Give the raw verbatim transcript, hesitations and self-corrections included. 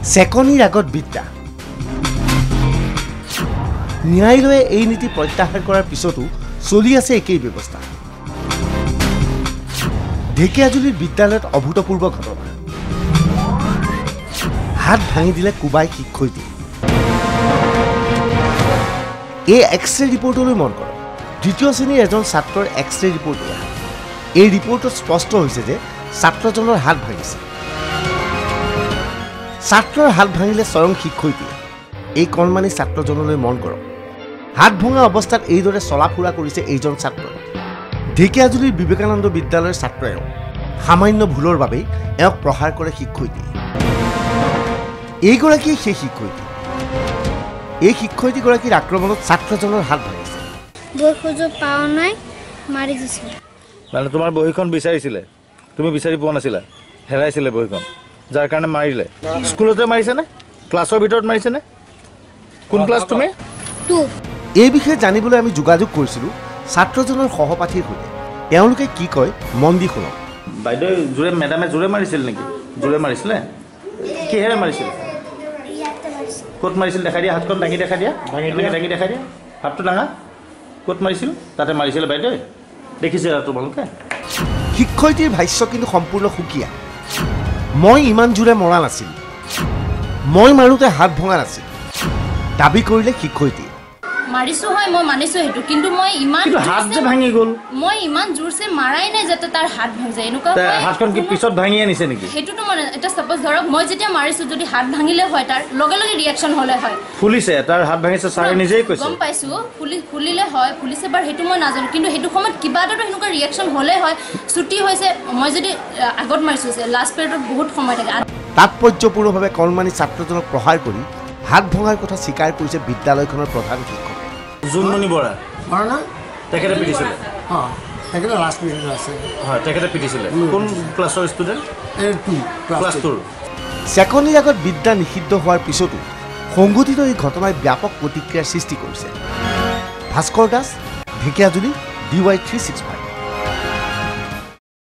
চেকনিৰ আগত বিদ্যা ন্যায়ালয়ে এই নীতি প্ৰত্যাহাৰ কৰাৰ পিছতো চলি আছে একেই ব্যৱস্থা ঢেকিয়াজুলিৰ বিদ্যালয়ত অভূতপূৰ্ব ঘটনা হাত ভাঙি দিলে কুবাই শিক্ষয়িত্ৰী এই এক্সৰে ৰিপৰ্টলৈ মন কৰক দ্বিতীয় শ্ৰেণীৰ এজন ছাত্ৰৰ এক্সৰে ৰিপৰ্ট দিয়া এই ৰিপৰ্টত স্পষ্ট হৈছে যে ছাত্ৰজনৰ হাত ভাঙিছে ছাত্ৰৰ হাত ভাঙিলে স্বয়ং শিক্ষয়িত্ৰী এই কণমানি ছাত্ৰজনলৈ মন কৰক হাত ভঙা অৱস্থাত এইদৰে চলাফুৰা কৰিছে এইজন ছাত্ৰ ঢেকিয়াজুলিৰ বিবেকানন্দ বিদ্যালয়ৰ ছাত্ৰয়ে সামান্য ভুলৰ বাবে এওক প্ৰহাৰ কৰে শিক্ষয়িত্ৰী এইগৰাকী সেই শিক্ষয়িত্ৰী এই শিক্ষয়িত্ৰীগৰাকীৰ আক্ৰমণত ছাত্ৰজনৰ হাত ভাঙিছে বই খোজ পাও নাই মাৰি দিছে মানে তোমাৰ বহিখন বিচাৰিছিলে তুমি বিচাৰি পোৱা নাছিলা হেৰাইছিলে বহিখন যাৰ কাৰণে মাৰিলে স্কুলতে মাৰিছে নে ক্লাছৰ ভিতৰত মাৰিছে নে কোন ক্লাছ তুমি টু এই বিষয়ে জানিবলৈ আমি যোগাযোগ কৰিছিলোঁ ছাত্ৰজনৰ সহপাঠীৰ সৈতে তেওঁলোকে কি কয় মন দি শুনক বাইদেউ জোৰে মেডামে জোৰে মাৰিছিল নেকি জোৰে মাৰিছিলে কিহেৰে মাৰিছিল ক'ত মাৰিছিল দেখাই দিয়া হাতখন দাঙি দেখাই দিয়া দাঙি দাঙি দেখাই দিয়া হাতটো দাঙা ক'ত মাৰিছিল তাতে মাৰিছিলে বাইদেউ দেখিছে তোমালোকে শিক্ষয়িত্ৰীৰ ভাষ্য কিন্তু সম্পূৰ্ণ সুকীয়া মই ইমান জোৰে মৰা নাছিল মই মাৰোঁতে হাত ভঙা নাছিল দাবী কৰিলে শিক্ষয়িত্ৰী মাৰিছো হয় মই মানিছো হেতু কিন্তু মই ইমান হাত যে ভাঙি গ'ল মই ইমান জোৰছে মাৰাই নাই যাতে তাৰ হাত ভাঙি যায় এনেকুৱা হাতখন কি পিছত ভাঙি আনিছে নেকি হেতুটো মানে এটা সাপোজ ধৰক মই যেতিয়া মাৰিছো যদি হাত ভাঙিলে হয় তাৰ লগে লগে ৰিঅ্যাকশন হলে হয় ফুলিছে তাৰ হাত ভাঙিছে ছাৰে নিজেই কৈছে গম পাইছো ফুলি ফুলিলে হয় ফুলিছে বাৰ হেতু মই নাজানো কিন্তু হেতু সময়ত কিবা এটা এনেকুৱা ৰিঅ্যাকশন হলে হয় ছুটি হৈছে মই যদি আগত মাৰিছো লাষ্ট পিৰিয়ডত বহুত সময় থাকে তাৎপৰ্যপূৰ্ণভাৱে কণমানি ছাত্ৰজনক প্ৰহাৰ কৰি হাত ভঙাৰ কথা স্বীকাৰ কৰিছে বিদ্যালয়খনৰ প্ৰধান শিক্ষক জুনমণি বৰা বৰা তেখেতে পিটিছিলে অঁ তেখেতে লাষ্ট পিৰিয়ড আছে হয় তেখেতে পিটিছিলে কোন ক্লাছৰ ষ্টুডেণ্ট টু ক্লাছ টুৰ চেকনিৰ আগত বিদ্যা নিষিদ্ধ হোৱাৰ পিছতো সংঘটিত এই ঘটনাই ব্যাপক প্ৰতিক্ৰিয়াৰ সৃষ্টি কৰিছে Bhaskar Das Dhekiajuli D Y three six five